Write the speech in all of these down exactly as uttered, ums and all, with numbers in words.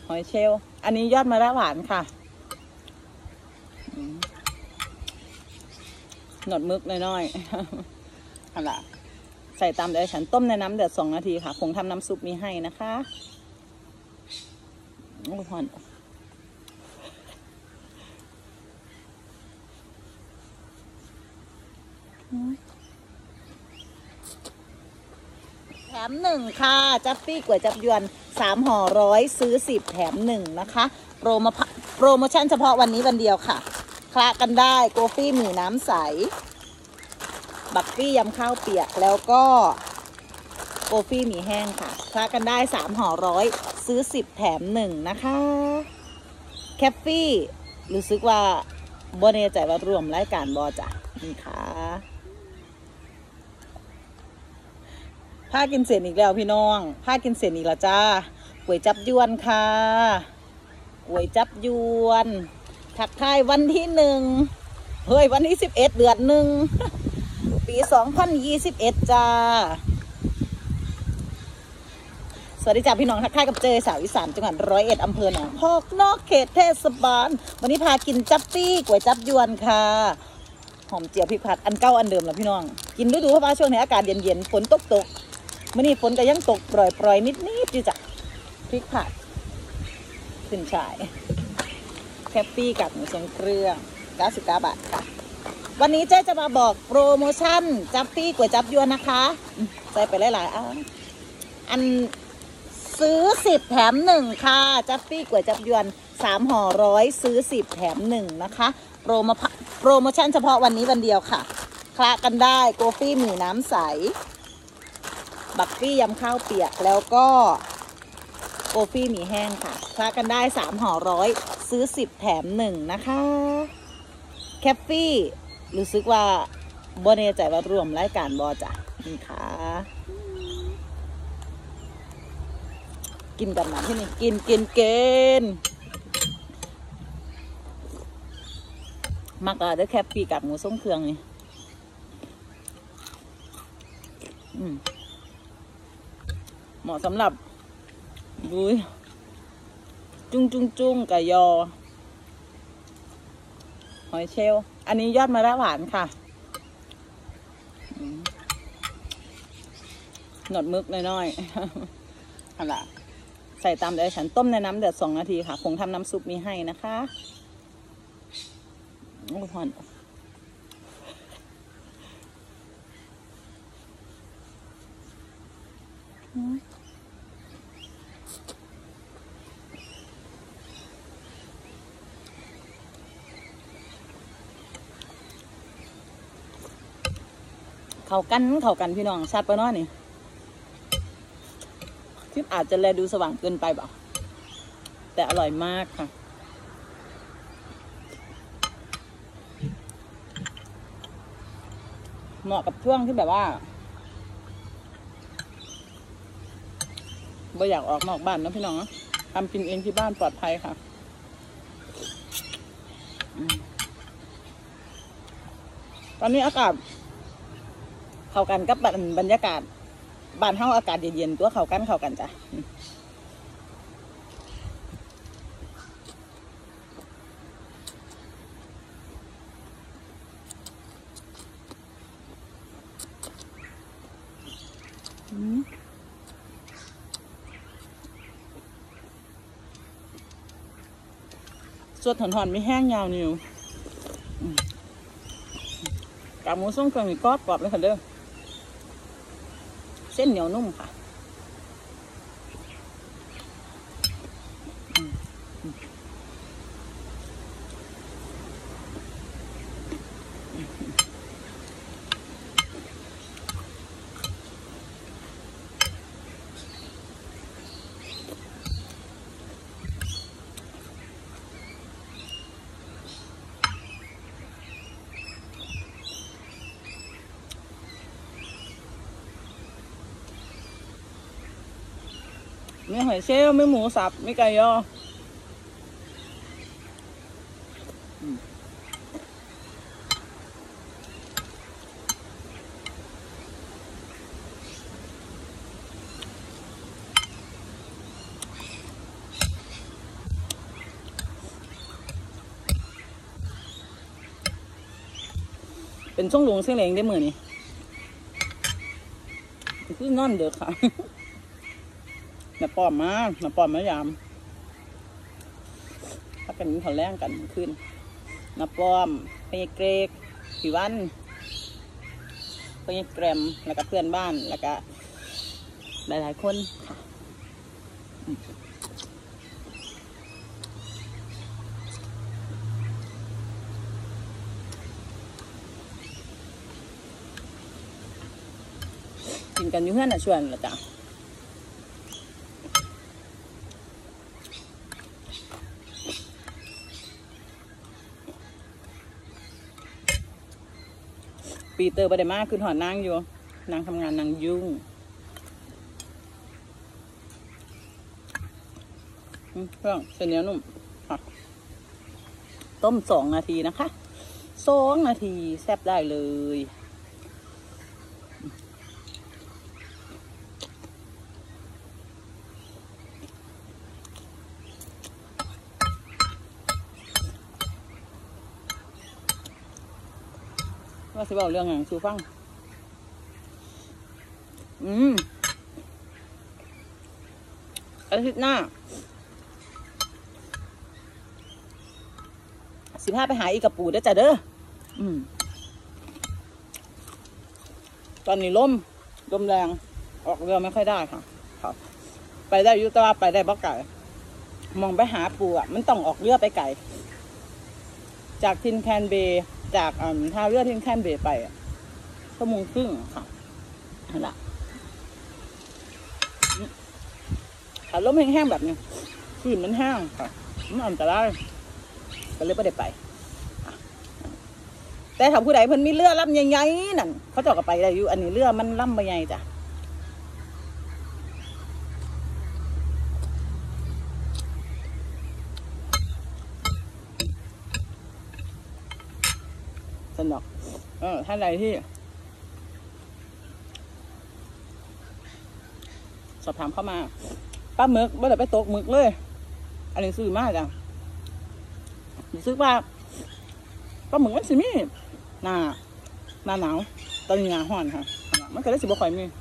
หอยเชลล์อันนี้ยอดมะระหวานค่ะหนวดมึกน้อยๆเอาล่ะใส่ตามเดี๋ยวฉันต้มในน้ำเดือดสองนาทีค่ะผงทำน้ำซุปมีให้นะคะโอ้ยหอนแถมหนึ่งค่ะจับปี้ก๋วยจับยวนสามห่อร้อยซื้อสิบแถมหนึ่งนะคะโปรโมโปรโมชั่นเฉพาะวันนี้วันเดียวค่ะคละกันได้โกฟี่หมี่น้ำใสบักฟี่ยำข้าวเปียกแล้วก็โกฟี่หมี่แห้งค่ะคละกันได้สามห่อร้อยซื้อสิบแถมหนึ่งนะคะแคปฟี่รู้สึกว่าโบเน่ใจว่ารวมรายการบอจ้ะนี่ค่ะผ้ากินเสร็จอีกแล้วพี่น้องผ้ากินเสร็จอีกแล้วจ้าก๋วยจับยวนค่ะก๋วยจับยวนทักทายวันที่หนึ่งเฮ้ยวันที่สิบเอ็ดเดือนหนึ่งปีสองพันยี่สิบเอ็ดจ้าสวัสดีจ้าพี่น้องทักทายกับเจยสาวอีสานจังหวัดร้อยเอ็ดอำเภอหนองพอกนอกเขตเทศบาลวันนี้พากินจับปี้ก๋วยจับยวนค่ะหอมเจียวพริกผัดอันเก่าอันเดิมแล้วพี่น้องกินดูดูเพราะว่าช่วงนี้อากาศเย็นๆฝนตกตกเมื่อนี้ฝนก็ยังตกปล่อยๆนิดๆอยู่จ้ะพริกผัดขึ้นฉายแคปปี้กับหมูทรงเครื่องเก้าสิบเก้าบาทค่ะวันนี้เจ๊จะมาบอกโปรโมชั่นจับปี้ก๋วยจับยวนนะคะใส่ไปหลายๆอันอันซื้อสิบแถมหนึ่งค่ะจับปี้ก๋วยจับยวนสามห่อร้อยซื้อสิบแถมหนึ่งนะคะโปรโมโปรโมชั่นเฉพาะวันนี้วันเดียวค่ะคละกันได้โกฟี่หมี่น้ำใสบักฟี่ยำข้าวเปียกแล้วก็โกฟี่หมี่แห้งค่ะคละกันได้สามห่อร้อยซื้อสิบแถมหนึ่งนะคะแคปฟี่รู้สึกว่าโบเน่ใจว่ารวมรายการบอจ้ะนี่ค่ะกินกันนะที่นี่กินกินเกณฑ์มากอะเด้อแคปปี้กับหมูส้มเครื่องนี่เหมาะสำหรับดูจุ้งจุ้งจุ้งกับยอหอยเชลล์อันนี้ยอดมะระหวานค่ะหนวดมึกน้อยๆเอาล่ะใส่ตามเดี๋ยวฉันต้มในน้ำเดือดสองนาทีค่ะผงทำน้ำซุปมีให้นะคะโอ้ยหอนเข้ากันเข้ากันพี่น้องชัดปะเนาะนี่คลิปอาจจะแลดูสว่างเกินไปบ่แต่อร่อยมากค่ะเหมาะกับช่วงที่แบบว่าไม่อยากออกนอกบ้านนะพี่น้องทำกินเองที่บ้านปลอดภัยค่ะตอนนี้อากาศเข้ากันกับบรรยากาศบ้านเฮาอากาศเย็นๆตัวเข้ากันเข้ากันจ้ะส่วนถอนๆไม่แห้งยาวนิ่วกับหมูส้มเครื่องนี่กรอบกรอบเลยค่ะเด้อเส้นเหนียวนุ่มค่ะมีหอยเชลล์มีหมูสับมีไก่ยอเป็นช่องหลวงเสียงเหลงได้มือนี่คือนอนเด้อค่ะน่ะปอมมาน่ะปอมมายามถ้ากันนี้เขาแรงกันขึ้นน่ะปอมพญเกรกผีวันพญแกรมแล้วก็เพื่อนบ้านแล้วก็หลายๆคนค่ะกินกันอยู่เพื่อนน่ะชวนละจ้ะปีเตอร์ประเดี๋ยวมาขึ้นหอนนางอยู่นางทำงานนางยุ่งเครื่องเส้นเหนียวนุ่มค่ะต้มสองนาทีนะคะสองนาทีแซ่บได้เลยว่าสิบอกเรื่องอย่างชูฟังอืมอาทิตย์หน้าสิบห้าไปหาอีกกระปูได้จ้ะเด้ออืมตอนนี้ลมลมแรงออกเรือไม่ค่อยได้ค่ะครับไปได้ยุตว่าไปได้บ่ไก่มองไปหาปูอ่ะมันต้องออกเรือไปไก่จากทินแคนเบย์จากท่าเรือทินแคนเบย์ไปชั่วโมงครึ่งค่ะนั่นแหละถ้าลมแห้งๆแบบนี้คลื่นมันแห้งค่ะมันอันตรายก็เลยไม่ได้ไปแต่ถ้าผู้ใดเพิ่นมีเรือลำใหญ่ๆนั่นเขาเจาะกับไปได้อยู่อันนี้เรือมันลำใหญ่จ้ะสนุกเออท่านใดที่สอบถามเข้ามาป้าหมึกไม่ได้ไปตกหมึกเลยอันนี้ซื้อมากจ้ะซื้อว่าป้าหมึกมันสิมีหน้าหน้าหนาวตอนนี้หน้าร้อนค่ะมันก็ได้สิบกว่าข่อยมี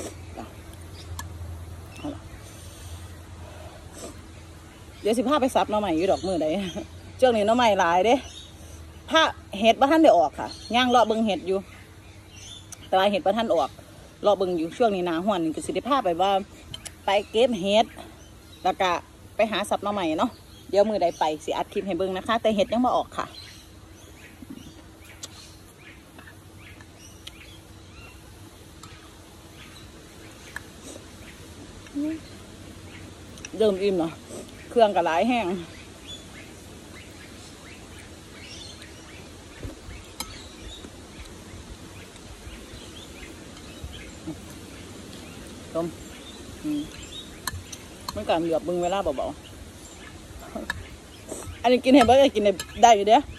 เดี๋ยวสิพาไปซับหน่อใหม่อยู่ดอกมือใดเจ้านี่หน่อใหม่หลายเด้ถ้าเห็ดบ้านได้ออกค่ะย่างเลาะเบิ่งเห็ดอยู่แต่ว่าเห็ดบ้านออกเลาะเบิ่งอยู่ช่วงนี้หน้าร้อนก็สิได้พาไปว่าไปเก็บเห็ดแล้วก็ไปหาซับหน่อใหม่เนาะเดี๋ยวมือใดไปสิอัดคลิปให้เบิ่งนะคะแต่เห็ดยังไม่ออกค่ะเริ่มอิ่มเนาะเครื่องก็หลายแห้งต้มมันการเหลือบบึงเวลาเบาๆอันนี้กินเห็นบ่ได้กินได้อยู่เด้อ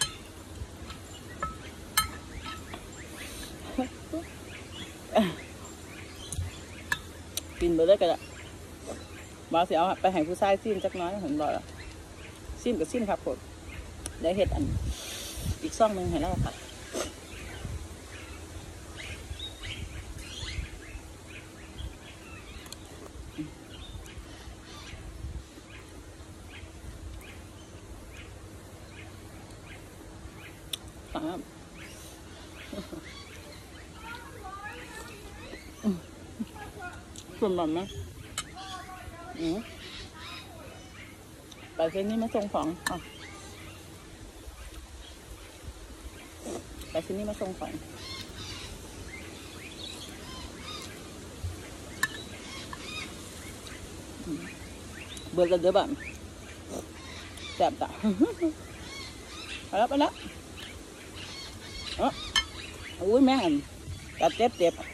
กินไปได้ก็ได้มาเสียเอาไปให้ผู้ชายซิมจักน้อยเห็นบ่ล่ะซิมกับซิมครับผมได้เห็ดอันอีกซ่องหนึ่งให้เราค่ะครับส่วนแบบนั้นไปเส้นนี้มาส่งของอ่ะไปเส้นนี้มาส่งของเบิร์ดเดือบแบบแซ่บจ้ะไปแล้วไปแล้วอ๋ออุ้ยแม่งตัดเจ็บเจ็บ